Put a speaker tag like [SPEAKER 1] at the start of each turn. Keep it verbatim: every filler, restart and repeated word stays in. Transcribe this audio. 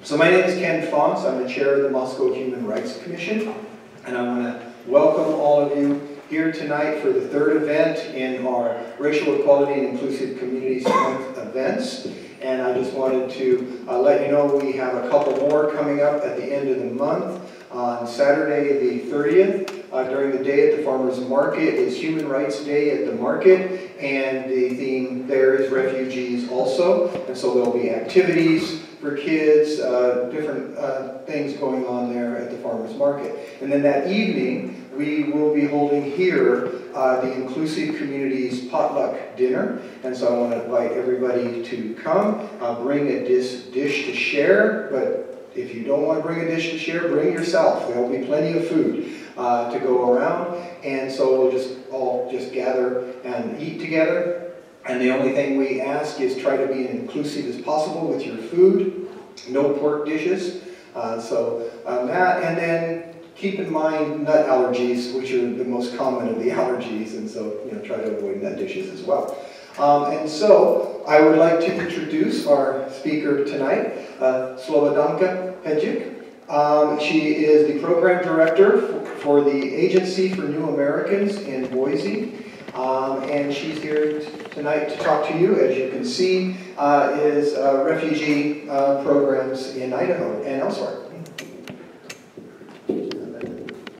[SPEAKER 1] So my name is Ken Fonts. I'm the chair of the Moscow Human Rights Commission, and I want to welcome all of you here tonight for the third event in our Racial Equality and Inclusive Communities Month events. And I just wanted to uh, let you know we have a couple more coming up at the end of the month. On Saturday the thirtieth, uh, during the day at the Farmers Market, is Human Rights Day at the market, and the theme there is refugees also. And so there'll be activities for kids, uh, different uh, things going on there at the Farmers Market. And then that evening, we will be holding here uh, the Inclusive Communities Potluck Dinner. And so I want to invite everybody to come, uh, bring a dis dish to share, but if you don't want to bring a dish to share, bring yourself. There will be plenty of food uh, to go around. And so we'll just all just gather and eat together. And the only thing we ask is try to be as inclusive as possible with your food. No pork dishes. Uh, so um, that, and then keep in mind nut allergies, which are the most common of the allergies. And so, you know, try to avoid nut dishes as well. Um, and so, I would like to introduce our speaker tonight, uh, Slobodanka Pejic. Um, she is the program director for, for the Agency for New Americans in Boise. Um, and she's here tonight to talk to you, as you can see, uh, is uh, refugee uh, programs in Idaho and elsewhere.